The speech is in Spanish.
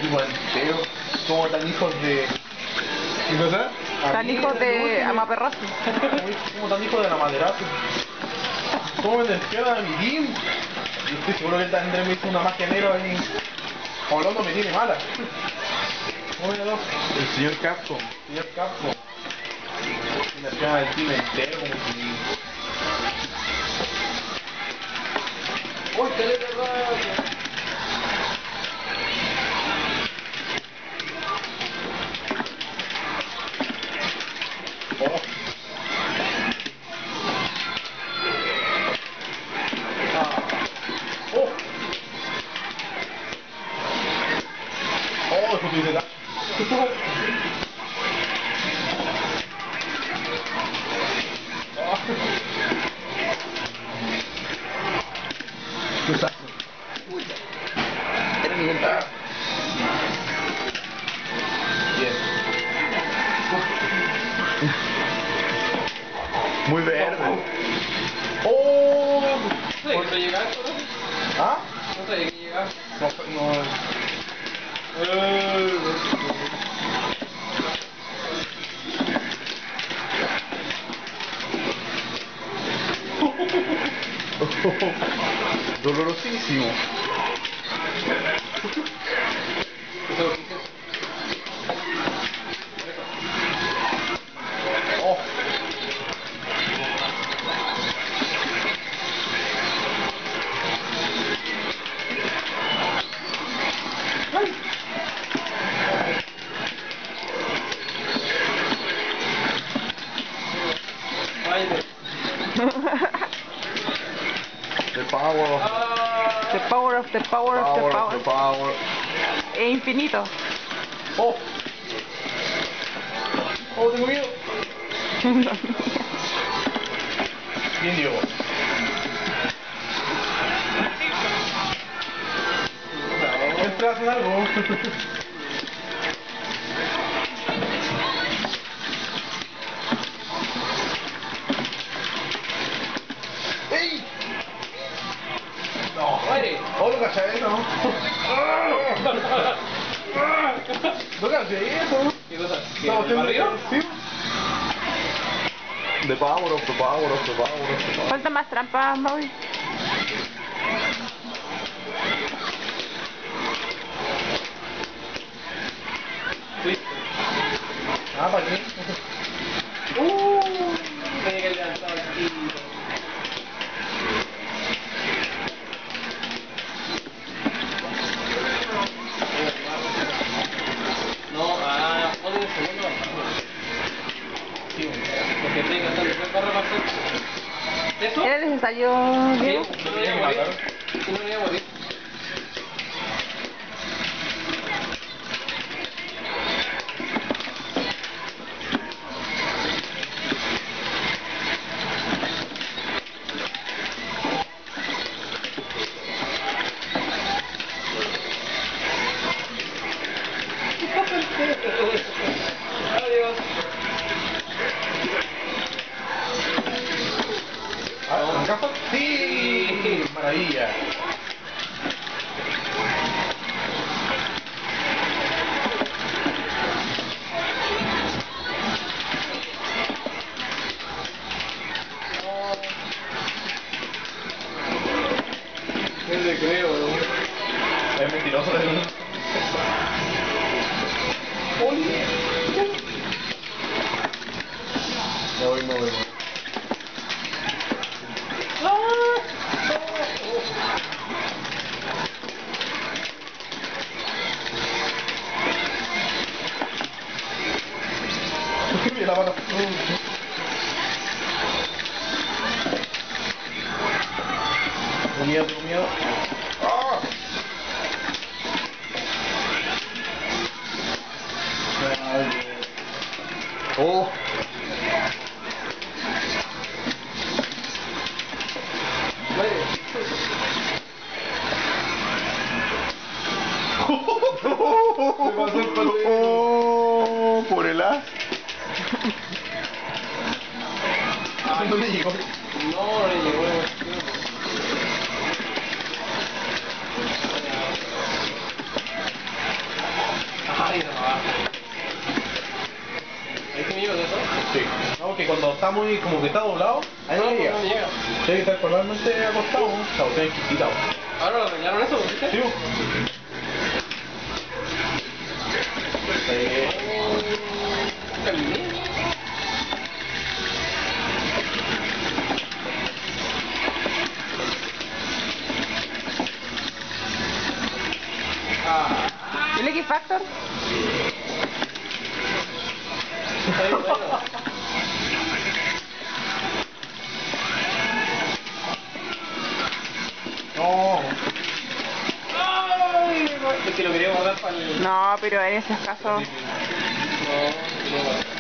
igual entero. Como tan hijos de... ¿Qué cosa? Tan hijos de amaperrazo. Como tan hijos de la maderazo. ¿Cómo me despiada a mi team? Y estoy seguro que el Andrés me hizo una magia negra ahí. Hablando me tiene mala. ¿Cómo me El señor Capcom. Señor Capcom. Y la llama del team entero como si... ¡Uy, qué le Oh. Oh. Oh, eso tiene que Era nivel A. Bien. Muy verde. ¡Oh! No sabía que llegaba esto, ¿no? ¿Ah? No sabía que llegaba. No. Dolorosísimo. Oh. The power of The power of the power of the power of the power. power. Es infinito. Oh. Oh, tengo miedo. Bien, Diego. ¿Entras en algo? ¡Ey! No. Muere. Oh, lo caché, ¿no? No caché eso. ¿Qué cosa? ¿Que Estaba el barrio? Sí. The power of the power of the power of the power. Falta más trampas, Maui. Fuiste. Ah, ¿para qué? Tenía que levantar el tiro. No, odio el segundo. Sí, porque tengo que hacer el primer barra para hacer. ¿Eso? ¿Era necesario, Sí, Diego? no me voy a morir. No me voy a morir. Adiós. ¿Ah, ¿acá? Sí. Maravilla. No te creo, ¿no? Es mentiroso. Me voy, me voy. Mira la mano. Tengo miedo, tengo miedo. ¡Ah! Oh. Oh, por el as. No me llegó. No le llegó la cuestión. No, que cuando está muy, como que está doblado, ahí no No, llega. no llega. Tiene que estar totalmente acostado, ¿no? O sea, tiene que quitado. Ahora lo arreglaron eso, ¿viste? Sí, Caminé. Ah, ¿El X Factor? está bien, bueno. no. Ay, es que lo quería guardar para el... No, pero en esos casos. No, lo quería guardar.